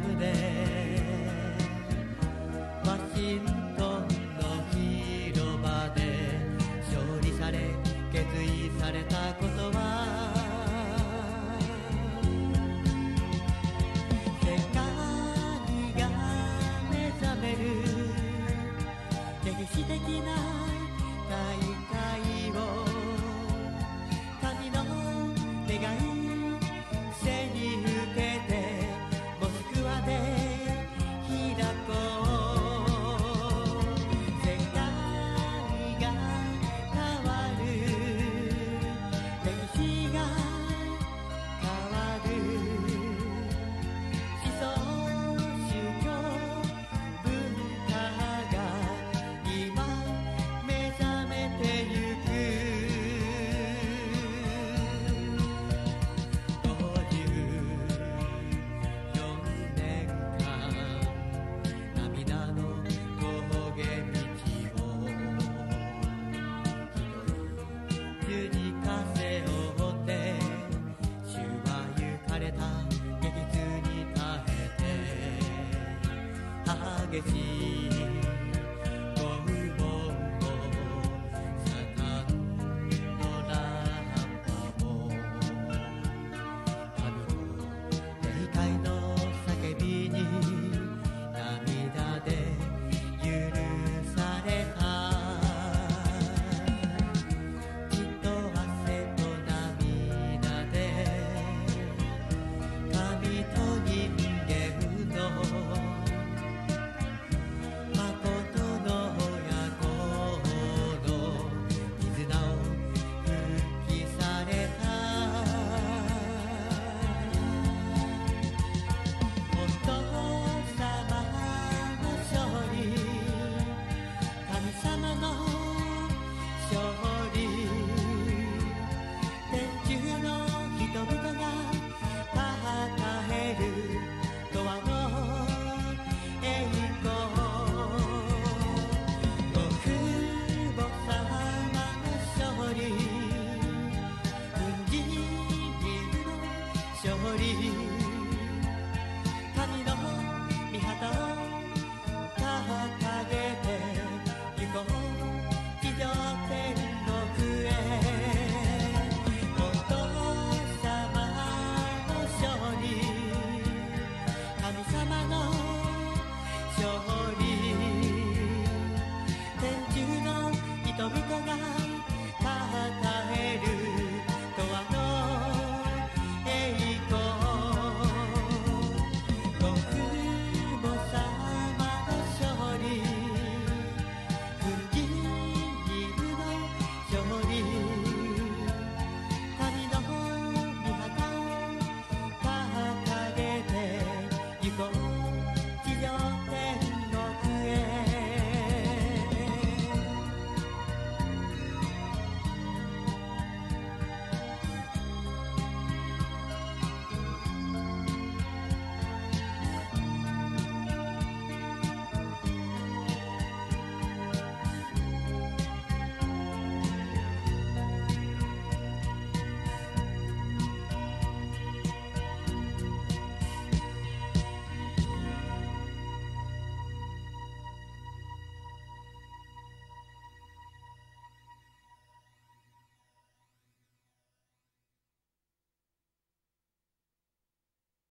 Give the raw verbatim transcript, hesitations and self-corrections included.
でワシントンの広場で勝利され決意されたことは世界が目覚める歴史的な大会を神の願い背に受けてモスクワで開こう世界が変わる歴史が変わる思想宗教文化が今目覚めてゆく激しい拷問をサタンの乱破も神の霊界の叫びに涙で許された血と汗と涙で神と人間の神の御旗を掲げて行こう地上天国へお父様の勝利神様の勝利天中の人々が称える永遠の地上で